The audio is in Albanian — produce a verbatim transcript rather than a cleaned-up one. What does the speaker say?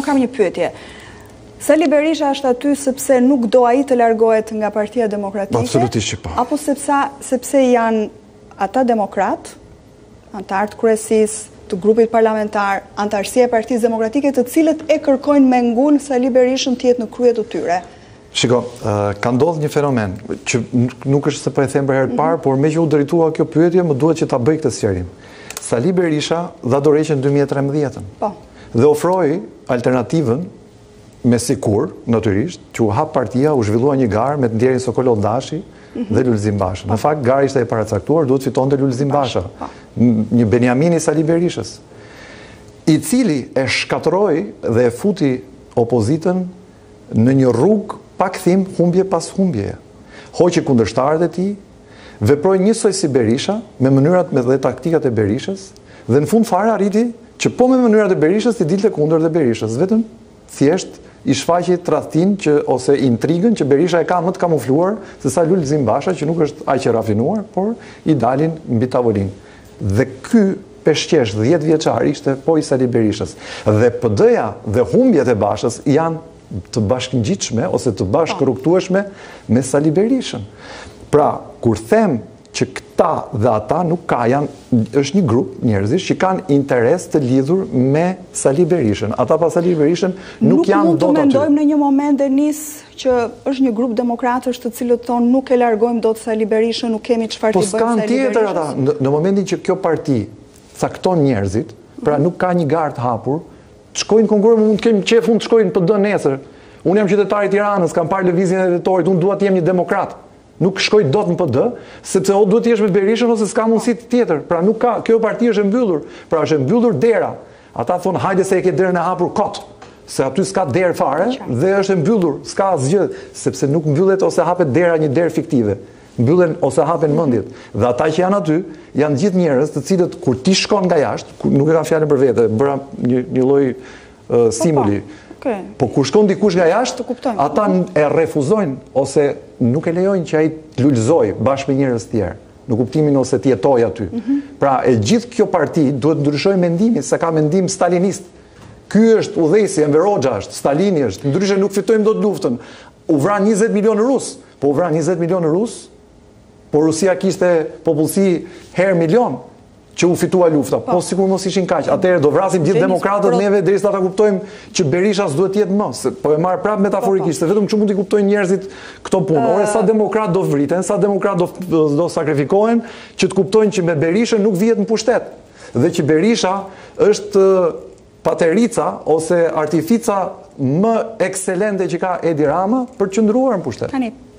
unë kam një pyetje. Sali Berisha është aty sepse nuk do ai të largohet nga Partia Demokratike? Absolutisht që po. Apo sepse, sepse janë ata demokrat, antarët kryesisë të grupit parlamentar, antarësia e Partisë Demokratike, të cilët e kërkojnë me ngun Sali Berishën të jetë në krye të tyre? Shiko, uh, ka ndodhur një fenomen që nuk është se po e them për herë të parë, por me që u drejtua kjo pyetje, më duhet që ta bëj këtë sqarim. Sali Berisha dha dorëheqjen dy mijë e trembëdhjetë. Po. Dhe ofroi alternativën me sikur, natyrisht, që u hap partia, u zhvillua një garë me të ndjerin Sokolov Dashi dhe Lulzim Basha. Në fakt, gara ishte e paracaktuar, duhet fitonte Lulzim Basha, një Benjamini Sali Berishës, i cili e shkatëroi dhe e futi opozitën në një rrugë pa kthim, humbje pas humbje. Hoqi kundërshtarët e tij, veproi njësoj si Berisha, me mënyrat me dhe taktikat e Berishës, dhe në fund fare arriti që po me mënyrat e Berishës i dilte kundër dhe Berishës, vetëm thjesht i shfaqi tradhtin që ose intrigën që Berisha e ka më të kamufluar se sa Lulzim Basha, që nuk është aq e rafinuar, por i dalin mbi tavolinë. Dhe ky peshqesh dhjetë vjeçar ishte po i Sali Berishës. Dhe P D-ja dhe humbjet e Bashës janë të bashkëngjitshme ose të bashkërrugtueshme me Sali Berishën. Pra, kur them që këta dhe ata nuk ka, janë, është një grup njerëzish që kanë interes të lidhur me Sali Berishën. Ata pa Sali Berishën nuk, nuk janë dot aty. Nuk mund të mendojmë në një moment, Denis, që është një grup demokratësh të cilët thonë nuk e largojmë dot Sali Berishën, nuk kemi çfarë të bëjmë Sali Berishës. Po s'kan tjetër ata. Në, në momentin që kjo parti cakton njerëzit, pra nuk ka një garë të hapur, të shkojnë konkurrë, mund të kemi qef, mund të shkojnë P D nesër. Unë jam qytetari i Tiranës, kam parë lëvizjen e drejtorit, unë dua të jem një demokrat. Nuk shkoj dot në P D, sepse o duhet të jesh me Berishën ose s'ka mundësi tjetër. Pra nuk ka, kjo parti është e mbyllur. Pra është e mbyllur dera. Ata thonë hajde se e ke derën e hapur kot, se aty s'ka derë fare dhe është e mbyllur, s'ka asgjë, sepse nuk mbyllet ose hapet dera një derë fiktive. Mbyllen ose hapen mendjet. Dhe ata që janë aty janë gjithë njerëz të cilët kur ti shkon nga jashtë, nuk e kam fjalën për vete, bëra një, një lloj uh, simuli. Okay. Po kur shkon dikush nga jashtë, ata e refuzojnë ose nuk e lejojnë që ai të lulëzoj bashkë me njerëz të tjerë, në kuptimin ose të jetojë aty. Mm-hmm. Pra e gjithë kjo parti duhet ndryshojë mendimin, se ka mendim stalinist. Ky është udhëheqësi, Enver Hoxha është, Stalini është, ndryshe nuk fitojmë dot luftën. U vran njëzet milionë rus, po u vran njëzet milionë rus, po Rusia kishte popullsi herë milion që u fitua lufta. Po, po sikur mos ishin kaq. Atëherë do vrasim gjithë demokratët neve derisa ta kuptojmë që Berisha s'duhet të jetë më. Po e marr prapë metaforikisht, vetëm çu mund të kuptojnë njerëzit këto punë. Ore sa demokrat do vriten, sa demokrat do do sakrifikohen, që të kuptojnë që me Berishën nuk vihet në pushtet. Dhe që Berisha është paterica ose artifica më ekselente që ka Edi Rama për të qëndruar në pushtet. Tani